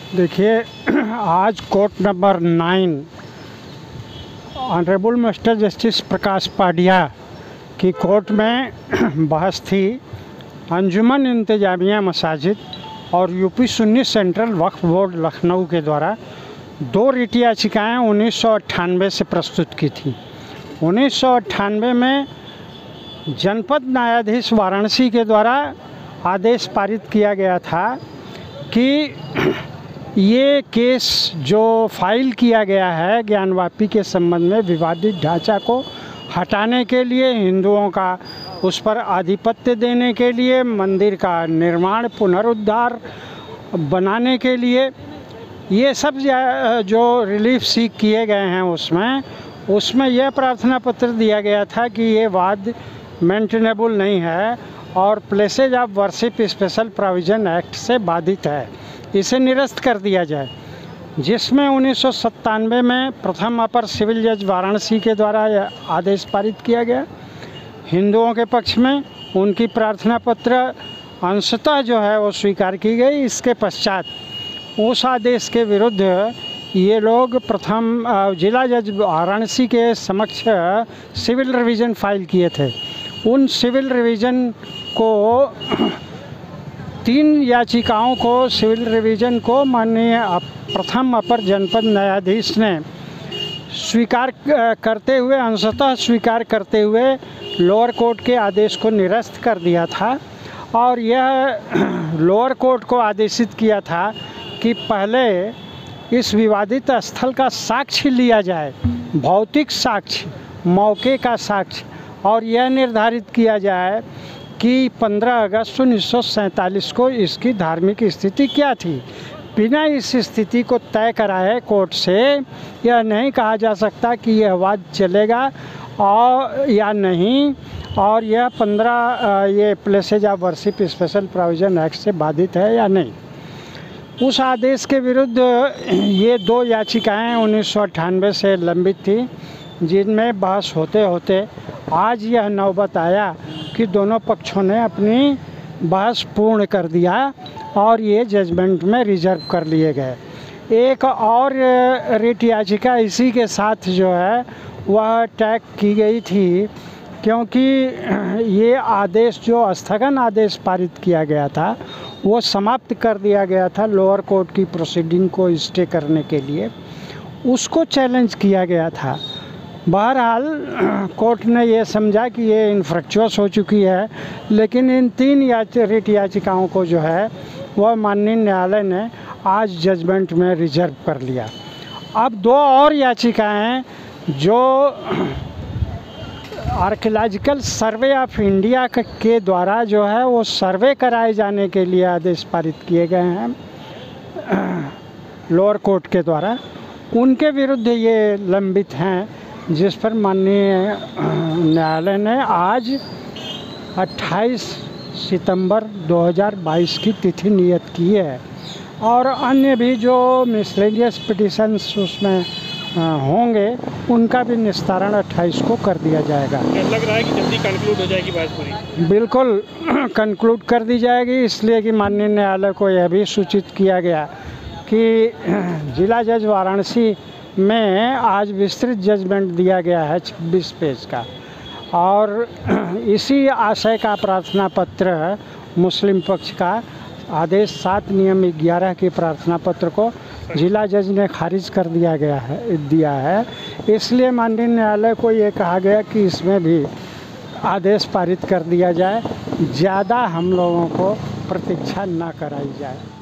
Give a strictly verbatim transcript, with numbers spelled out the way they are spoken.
देखिए, आज court number nine honourable mister justice Prakash Padia की कोर्ट में बहस थी। अंजुमन इंतजामिया मसाजिद और UP Sunni central Waqf board Lucknow के द्वारा दो रिट याचिकाएँ उन्नीस सौ अट्ठानवे से प्रस्तुत की थी। उन्नीस सौ अट्ठानवे में जनपद न्यायाधीश वाराणसी के द्वारा आदेश पारित किया गया था कि ये केस जो फाइल किया गया है ज्ञानवापी के संबंध में विवादित ढांचा को हटाने के लिए, हिंदुओं का उस पर आधिपत्य देने के लिए, मंदिर का निर्माण पुनरुद्धार बनाने के लिए, ये सब जो रिलीफ सीख किए गए हैं उसमें उसमें यह प्रार्थना पत्र दिया गया था कि ये वाद मेंटेनेबल नहीं है और places of worship special provision act से बाधित है, इसे निरस्त कर दिया जाए। जिसमें उन्नीस सौ सत्तानवे में प्रथम अपर सिविल जज वाराणसी के द्वारा यह आदेश पारित किया गया हिंदुओं के पक्ष में। उनकी प्रार्थना पत्र अंशतः जो है वो स्वीकार की गई। इसके पश्चात उस आदेश के विरुद्ध ये लोग प्रथम जिला जज वाराणसी के समक्ष सिविल रिवीजन फाइल किए थे। उन सिविल रिवीजन को तीन याचिकाओं को सिविल रिवीजन को माननीय प्रथम अपर जनपद न्यायाधीश ने स्वीकार करते हुए अंशतः स्वीकार करते हुए लोअर कोर्ट के आदेश को निरस्त कर दिया था। और यह लोअर कोर्ट को आदेशित किया था कि पहले इस विवादित स्थल का साक्ष्य लिया जाए, भौतिक साक्ष्य, मौके का साक्ष्य, और यह निर्धारित किया जाए कि पंद्रह अगस्त उन्नीस सौ सैंतालीस को इसकी धार्मिक स्थिति क्या थी। बिना इस स्थिति को तय कराए कोर्ट से यह नहीं कहा जा सकता कि यह वाद चलेगा और या नहीं, और यह पंद्रह ये places of worship special provision act से बाधित है या नहीं। उस आदेश के विरुद्ध ये दो याचिकाएं उन्नीस सौ अट्ठानवे से लंबित थी, जिनमें बहस होते होते आज यह नौबत आया कि दोनों पक्षों ने अपनी बहस पूर्ण कर दिया और ये जजमेंट में रिजर्व कर लिए गए। एक और रिट याचिका इसी के साथ जो है वह टैग की गई थी, क्योंकि ये आदेश जो स्थगन आदेश पारित किया गया था वो समाप्त कर दिया गया था लोअर कोर्ट की प्रोसीडिंग को स्टे करने के लिए, उसको चैलेंज किया गया था। बहरहाल कोर्ट ने ये समझा कि ये इन्फ्रक्चुअस हो चुकी है, लेकिन इन तीन याच रिट याचिकाओं को जो है वह माननीय न्यायालय ने आज जजमेंट में रिजर्व कर लिया। अब दो और याचिकाएं जो आर्कियोलॉजिकल सर्वे ऑफ इंडिया के द्वारा जो है वो सर्वे कराए जाने के लिए आदेश पारित किए गए हैं लोअर कोर्ट के द्वारा, उनके विरुद्ध ये लंबित हैं, जिस पर माननीय न्यायालय ने आज अट्ठाईस सितंबर दो हज़ार बाईस की तिथि नियत की है। और अन्य भी जो मिसलेनियस पिटिशंस उसमें होंगे उनका भी निस्तारण अट्ठाईस को कर दिया जाएगा। लग रहा है कि जल्दी कंक्लूड हो जाएगी बात पूरी? बिल्कुल कंक्लूड कर दी जाएगी, इसलिए कि माननीय न्यायालय को यह भी सूचित किया गया कि जिला जज वाराणसी में आज विस्तृत जजमेंट दिया गया है छब्बीस पेज का, और इसी आशय का प्रार्थना पत्र मुस्लिम पक्ष का आदेश सात नियम ग्यारह के प्रार्थना पत्र को जिला जज ने खारिज कर दिया गया है दिया है इसलिए माननीय न्यायालय को ये कहा गया कि इसमें भी आदेश पारित कर दिया जाए, ज़्यादा हम लोगों को प्रतीक्षा ना कराई जाए।